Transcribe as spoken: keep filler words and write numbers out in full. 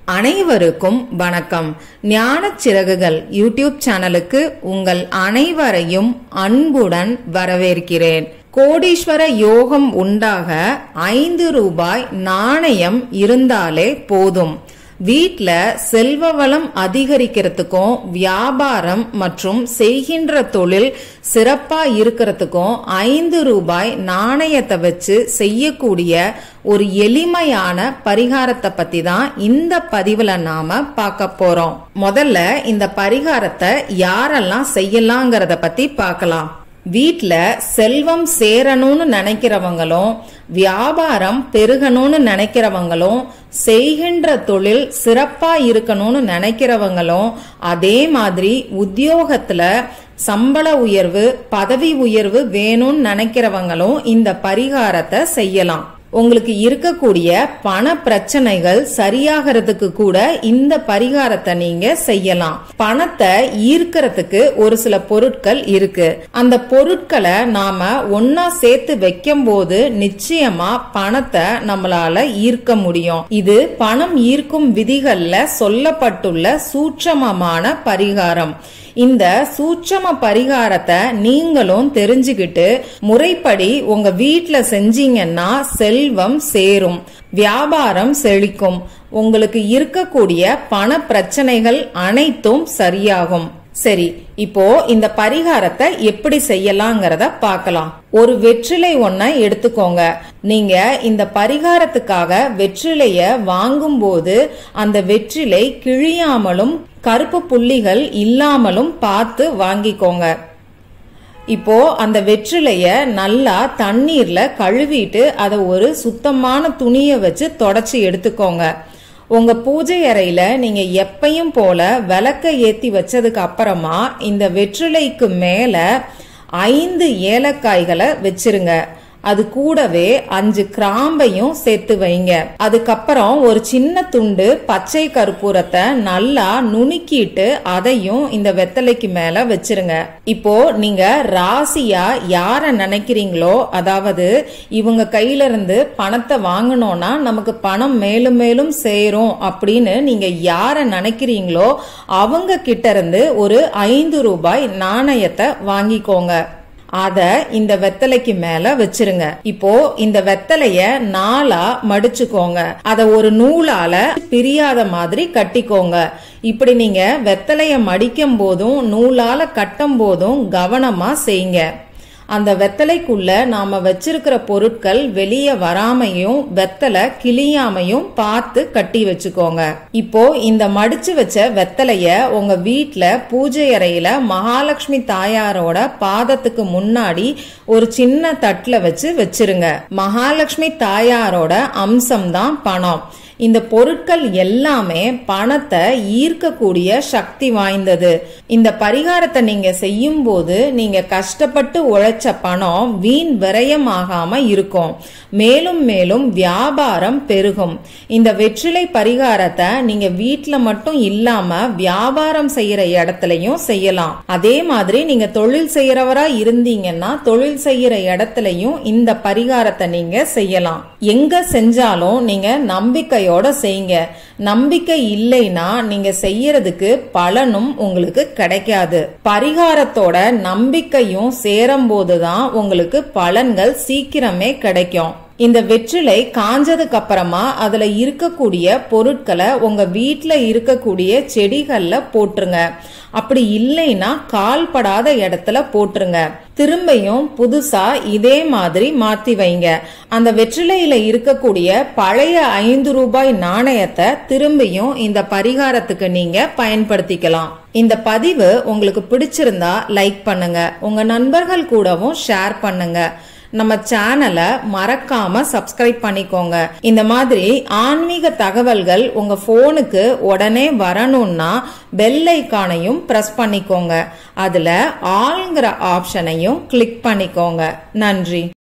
அனைவருக்கும் வணக்கம். ஞானச் சிறகுகள் யூடியூப் சேனலுக்கு உங்கள் அனைவரையும் அன்புடன் வரவேற்கிறேன். கோடீஸ்வர யோகம் உண்டாக ஐந்து ரூபாய் நாணயம் இருந்தாலே போதும். வீட்ல செல்வ வளம் அதிகரிக்கிறதுக்கும் வியாபாரம் மற்றும் செய்கின்ற தொழில் சிறப்பா இருக்கிறதுக்கும் ஐந்து ரூபாய் நாணயத்தை வச்சு செய்யக்கூடிய ஒரு எளிமையான பரிகாரத்தை பத்தி தான் இந்த பதிவுல நாம பார்க்க போறோம். முதல்ல இந்த பரிகாரத்தை யாரெல்லாம் செய்யலாங்கிறத பத்தி பார்க்கலாம். வீட்ல செல்வம் சேரணும்னு நினைக்கிறவங்களும் வியாபாரம் பெருகணும்னு நினைக்கிறவங்களும் செய்கின்ற தொழில் சிறப்பா இருக்கணும்னு நினைக்கிறவங்களும் அதே மாதிரி உத்தியோகத்துல சம்பள உயர்வு பதவி உயர்வு வேணும்னு நினைக்கிறவங்களும் இந்த பரிகாரத்தை செய்யலாம். உங்களுக்கு இருக்கக்கூடிய பண பிரச்சனைகள் சரியாகிறதுக்கு கூட இந்த பரிகாரத்தை நீங்க செய்யலாம். பணத்தை ஈர்க்கிறதுக்கு ஒரு சில பொருட்கள் இருக்கு. அந்த பொருட்களை நாம ஒன்னா சேர்த்து வைக்கும் போது நிச்சயமா பணத்தை நம்மளால ஈர்க்க முடியும். இது பணம் ஈர்க்கும் விதிகள்ல சொல்லப்பட்டுள்ள சூட்சமமான பரிகாரம். இந்த சூட்சம பரிகாரத்தை நீங்களும் தெரிஞ்சுக்கிட்டு முறைப்படி உங்க வீட்ல செஞ்சீங்கன்னா செல்வம் சேரும், வியாபாரம் செழிக்கும், உங்களுக்கு இருக்கக்கூடிய பண பிரச்சனைகள் அனைத்தும் சரியாகும். சரி, இப்போ இந்த பரிகாரத்தை எப்படி செய்யலாங்கிறத பார்க்கலாம். ஒரு வெற்றிலை ஒன்ன எடுத்துக்கோங்க. நீங்க இந்த பரிகாரத்துக்காக வெற்றிலைய வாங்கும் போது அந்த வெற்றிலை கிழியாமலும் கருப்பு புள்ளிகள் இல்லாமலும் பார்த்து வாங்கிக்கோங்க. இப்போ அந்த வெற்றிலைய நல்லா தண்ணீர்ல கழுவிட்டு அதை ஒரு சுத்தமான துணியை வச்சு தொடச்சி எடுத்துக்கோங்க. உங்க பூஜை அறையில நீங்க எப்பயும் போல விளக்க ஏத்தி வச்சதுக்கு அப்புறமா இந்த வெற்றிலைக்கு மேல ஐந்து ஏலக்காய்களை வச்சிருங்க. அது கூடவே அஞ்சு கிராம்பையும் சேர்த்து வைங்க. அதுக்கப்புறம் ஒரு சின்ன துண்டு பச்சை கற்பூரத்தை நல்லா நுணுக்கிட்டு அதையும் இந்த வெத்தலைக்கு மேல வச்சிருங்க. இப்போ நீங்க ராசியா யார நினைக்கிறீங்களோ, அதாவது இவங்க கையில இருந்து பணத்தை வாங்கணும்னா நமக்கு பணம் மேலும் மேலும் சேரும் அப்படின்னு நீங்க யார நினைக்கிறீங்களோ அவங்க கிட்ட இருந்து ஒரு ஐந்து ரூபாய் நாணயத்தை வாங்கிக்கோங்க. அத இந்த வெத்தலைக்கு மேல வச்சிருங்க. இப்போ இந்த வெத்தலைய நாலா மடிச்சுக்கோங்க. அத ஒரு நூலால பிரியாத மாதிரி கட்டிக்கோங்க. இப்படி நீங்க வெத்தலைய மடிக்கும் போதும் நூலால கட்டும் போதும் கவனமா செய்யுங்க. அந்த வெத்தலைக்குள்ள நாம வச்சிருக்கிற பொருட்கள் வெளியே வராமையும் வெத்தலை கிளியாமையும் பார்த்து கட்டி வச்சுக்கோங்க. இப்போ இந்த மடிச்சு வச்ச வெத்தலைய உங்க வீட்ல பூஜை அறையில மகாலட்சுமி தாயாரோட பாதத்துக்கு முன்னாடி ஒரு சின்ன தட்டுல வச்சு வச்சிருங்க. மகாலட்சுமி தாயாரோட அம்சம் தான் பணம். இந்த பொருட்கள் எல்லாமே பணத்தை ஈர்க்கக்கூடிய சக்தி வாய்ந்தது. இந்த பரிகாரத்தை நீங்க செய்யும் போது நீங்க கஷ்டப்பட்டு உழைச்ச பணம் வீண் விரயமாகாம இருக்கும். மேலும் மேலும் வியாபாரம் பெருகும். இந்த வெற்றிலை பரிகாரத்தை நீங்க வீட்டுல மட்டும் இல்லாம வியாபாரம் செய்யற இடத்துலயும் செய்யலாம். அதே மாதிரி நீங்க தொழில் செய்யறவரா இருந்தீங்கன்னா தொழில் செய்யற இடத்துலயும் இந்த பரிகாரத்தை நீங்க செய்யலாம். எங்க செஞ்சாலும் நீங்க நம்பிக்கை செய்யுங்க. நம்பிக்கை இல்லைன்னா நீங்க செய்யறதுக்கு பலனும் உங்களுக்கு கிடைக்காது. பரிகாரத்தோட நம்பிக்கையும் சேரும் போதுதான் உங்களுக்கு பலன்கள் சீக்கிரமே கிடைக்கும். இந்த வெற்றிலை காஞ்சதுக்கு அப்புறமா அதுல இருக்கக்கூடிய பொருட்களை உங்க வீட்டுல இருக்கக்கூடிய செடிகள்ல போட்டுருங்க. அப்படி இல்லைன்னா கால் படாத இடத்துல போட்டுருங்க. திரும்பியும் புதுசா இதே மாதிரி மாத்தி வைங்க. அந்த வெற்றிலையில இருக்கக்கூடிய பழைய ஐந்து ரூபாய் நாணயத்தை திரும்பியும் இந்த பரிகாரத்துக்கு நீங்க பயன்படுத்திக்கலாம். இந்த பதிவு உங்களுக்கு பிடிச்சிருந்தா லைக் பண்ணுங்க. உங்க நண்பர்கள் கூடவும் ஷேர் பண்ணுங்க. நம்ம சேனலை மறக்காம சப்ஸ்கிரைப் பண்ணிக்கோங்க. இந்த மாதிரி ஆன்மீக தகவல்கள் உங்க போனுக்கு உடனே வரணும்னா பெல் ஐகானையும் பிரஸ் பண்ணிக்கோங்க. அதுல ஆல்ங்கிற ஆப்ஷனையும் கிளிக் பண்ணிக்கோங்க. நன்றி.